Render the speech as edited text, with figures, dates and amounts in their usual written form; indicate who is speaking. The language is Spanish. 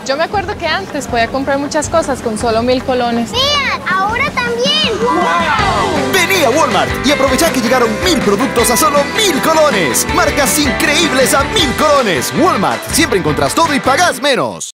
Speaker 1: Yo me acuerdo que antes podía comprar muchas cosas con solo 1000 colones.
Speaker 2: ¡Vean! ¡Ahora también!
Speaker 3: ¡Wow! Vení a Walmart y aprovecha que llegaron 1000 productos a solo 1000 colones. Marcas increíbles a 1000 colones. Walmart, siempre encontrás todo y pagás menos.